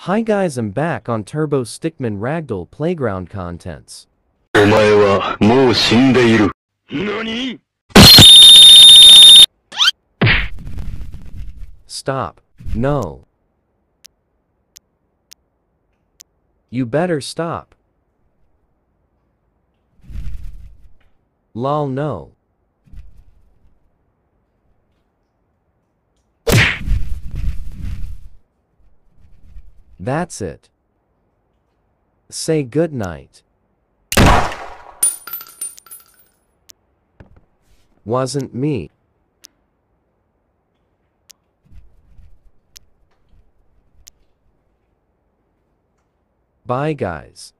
Hi guys, I'm back on Turbo Stickman Ragdoll Playground contents. お前はもう死んでいる。何? Stop. No. You better stop. Lol no. That's it. Say goodnight. Wasn't me. Bye guys.